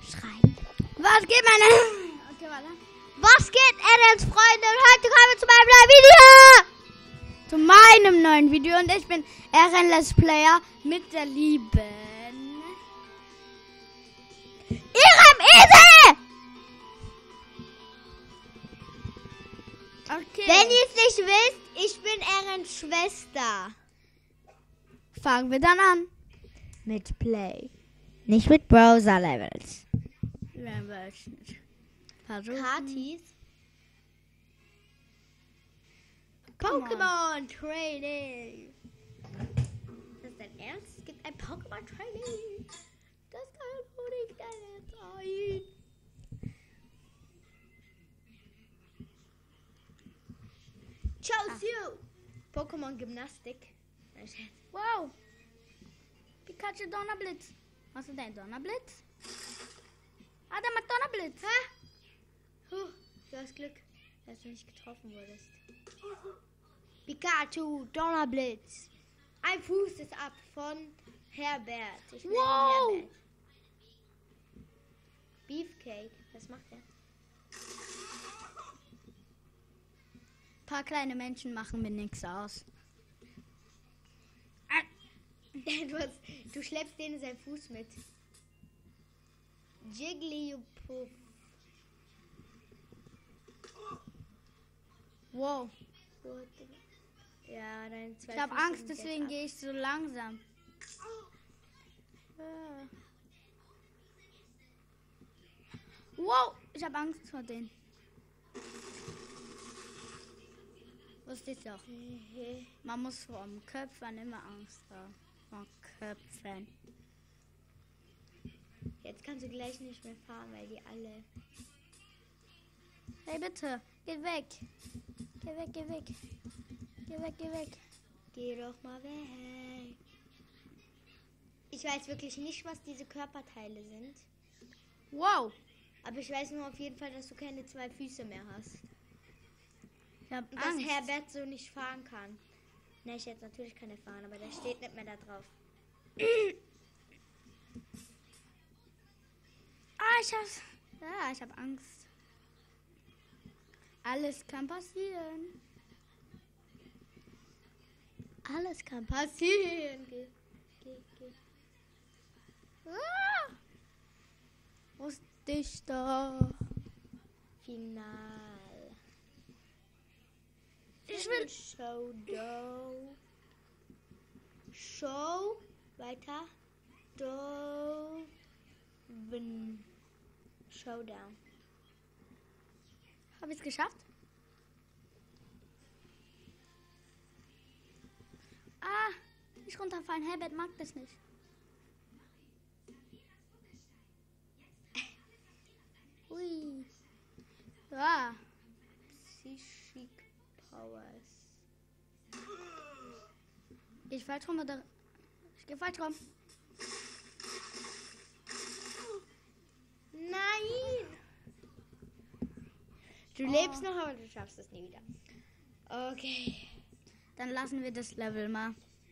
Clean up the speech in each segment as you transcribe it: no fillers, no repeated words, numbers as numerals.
schreiben. Was geht, meine... Okay, warte. Was geht, Addams Freunde? Und heute kommen wir zu meinem neuen Video. Und ich bin RN Let's Player mit der lieben... Ihrem Esel! Okay. Wenn ihr es nicht wisst, ich bin RNs Schwester. Fangen wir dann an. Mit Play. Nicht mit Browser Levels. Werden wir es nicht versuchen. Katis. Pokémon Training. Das ist dein Ernst? Es gibt ein Pokémon Training. Das kann wohl nicht dein Ernst sein. Chose you. Pokémon Gymnastik. Wow. Pikachu Donnerblitz. Hast du deinen Donnerblitz? Ah, der macht Donnerblitz. Hä? Du hast Glück, dass du nicht getroffen wurdest. Pikachu Donnerblitz. Ein Fuß ist ab von Herbert. Ich nenne ihn Herbert. Beefcake. Was macht er? Ein paar kleine Menschen machen mir nichts aus. Du schleppst denen seinen Fuß mit. Jigglypuff. Wow. Ja, deine zwei. Ich habe Angst, deswegen gehe ich so langsam. Wow, ich habe Angst vor denen. Wusste ich doch. Man muss vor dem Köpfen immer Angst haben. Vor Köpfen. Jetzt kannst du gleich nicht mehr fahren, weil die alle... Hey, bitte, geh weg. Geh weg, geh weg. Geh weg, geh weg. Geh doch mal weg. Ich weiß wirklich nicht, was diese Körperteile sind. Wow. Aber ich weiß nur auf jeden Fall, dass du keine zwei Füße mehr hast. Ich hab Angst. Dass Herbert so nicht fahren kann. Ne, ich jetzt natürlich keine fahren, aber der steht nicht mehr da drauf. Ich hab Angst. Alles kann passieren. Alles kann passieren. Geh. Ah! Wusste ich doch. Final. Ich will Show. Weiter. Showdown. Habe ich es geschafft? Ah, nicht runterfallen. Herbert mag das nicht. Ui. Ah. Psychic Powers. Ich falsch rum oder... Ich gehe falsch rum. Nein! Du lebst noch, aber du schaffst es nie wieder. Okay. Dann lassen wir das Level mal.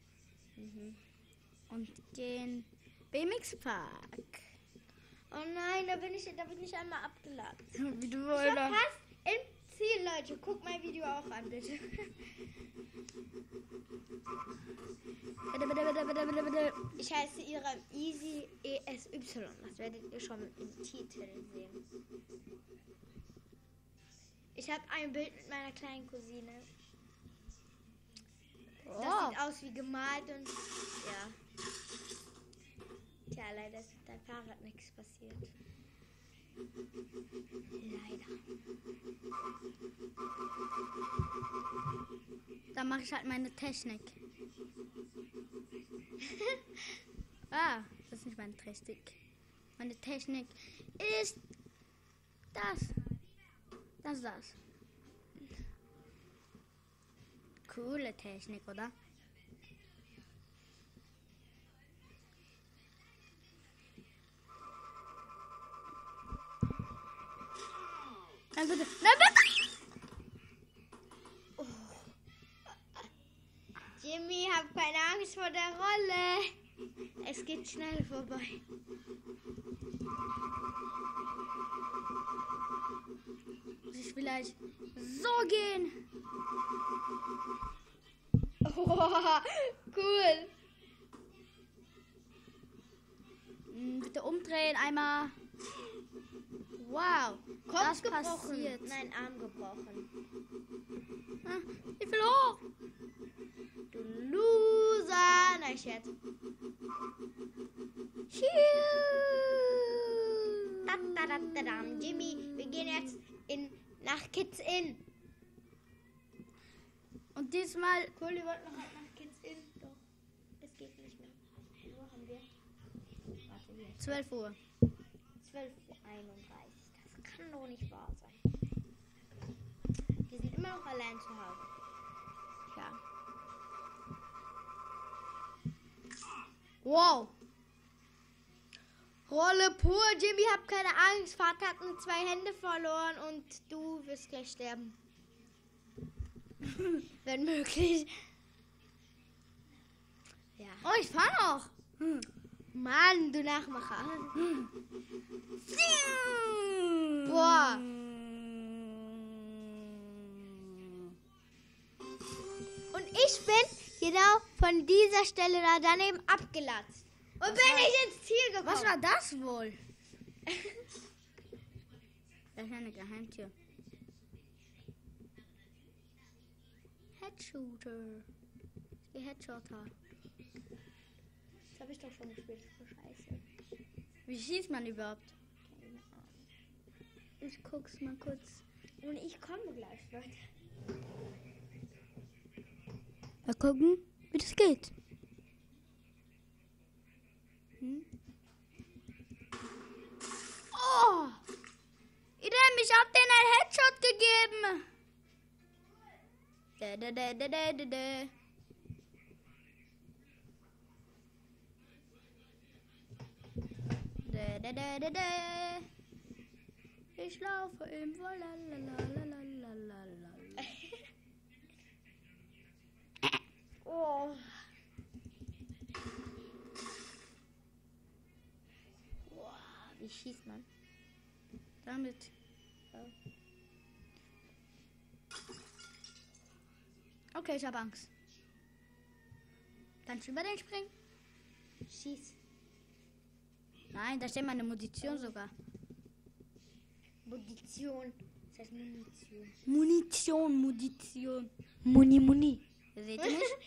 Und gehen BMX Park. Oh nein, da bin ich einmal abgeladen. Wie du wolltest. Ich war fast im Ziel, Leute. Guck mein Video auch an, bitte. Ich heiße Ihrem Easy ESY. Das werdet ihr schon im Titel sehen. Ich habe ein Bild mit meiner kleinen Cousine. Das sieht aus wie gemalt und ja. Tja, leider ist mit deinem Fahrrad nichts passiert. Leider. Dann mache ich halt meine Technik. Ah, das ist nicht meine Technik. Meine Technik ist das. Das. Coole Technik, oder? Nein, bitte. Nein, bitte! Oh. Jimmy, hab keine Angst vor der Rolle. Es geht schnell vorbei. Muss ich vielleicht so gehen? Oh, cool. Bitte umdrehen einmal. Wow, Kopf das gebrochen. passiert. Nein, Arm gebrochen. Ich will hoch. Du Loser. Nein, Scherz. Jimmy, wir gehen jetzt nach Kids Inn. Und diesmal Cool, wir wollten noch halt nach Kids Inn. Doch, es geht nicht mehr. Wo haben wir? Warte, hier. 12 Uhr. 12:31 Uhr. Das kann doch nicht wahr sein. Wir sind immer noch allein zu Hause. Ja. Wow. Rolle pur, Jimmy, hab keine Angst. Vater hat nur 2 Hände verloren und du wirst gleich sterben. Wenn möglich. Ja. Oh, ich fahr noch. Mann, du Nachmacher. Boah. Und ich bin genau von dieser Stelle da daneben abgelatzt. Und bin ich ins Ziel gekommen. Was war das wohl? Das ist eine Geheimtür. Headshooter. Die Headshotter. Das habe ich doch schon gespielt. Scheiße. Wie schießt man überhaupt? Ich guck's mal kurz. Und ich komme gleich, Leute. Mal gucken, wie das geht. Oh! Idem, ich hab denen einen Headshot gegeben. Ich laufe im Wollalalalalalalala. Oh. Wow, wie schießt man? Damit. Okay, ich habe Angst. Kannst du über den springen? Schieß. Nein, da steht meine Munition sogar. Munition. Das heißt Munition. Munition. Muni. Seht ihr mich?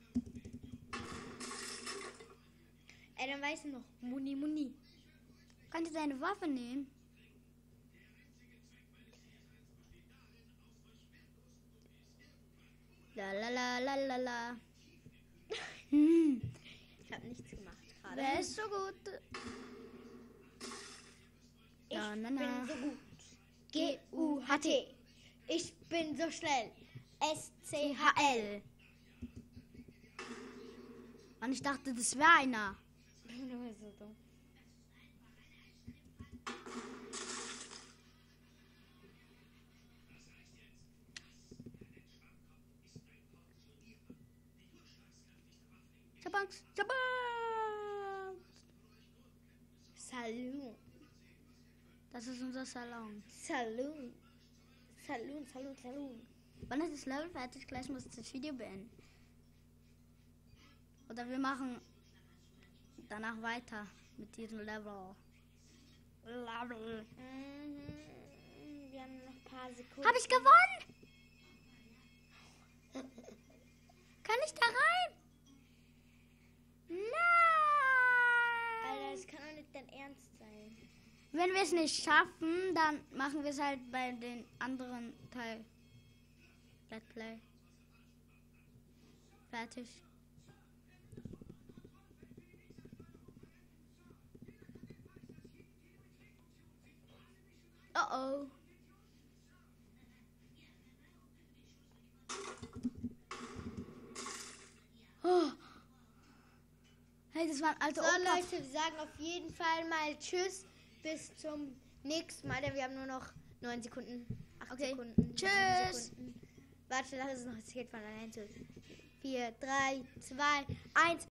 Dann weiß ich noch. Muni. Kannst du deine Waffe nehmen? La. Ich habe nichts gemacht gerade. Wer ist so gut? Ich Na. bin so gut. G-U-H-T. Ich bin so schnell. S-C-H-L. Mann, ich dachte, das wäre einer. Nur so dumm. Ich hab Angst. Saloon. Das ist unser Salon. Saloon. Wann ist das Level fertig? Gleich muss ich das Video beenden. Oder wir machen danach weiter mit diesem Level. Wir haben noch ein paar Sekunden. Hab ich gewonnen? Kann ich da rein? Nein! Alter, das kann doch nicht dein Ernst sein. Wenn wir es nicht schaffen, dann machen wir es halt bei den anderen Teil. Let's Play. Fertig. Oh. Hey, das waren alte So Opa. Leute, wir sagen auf jeden Fall mal Tschüss. Bis zum nächsten Mal. Denn wir haben nur noch 9 Sekunden. 8 Okay. Sekunden. Tschüss. 7 Sekunden. Warte, lass es noch. Es geht von allein zu. 4, 3, 2, 1.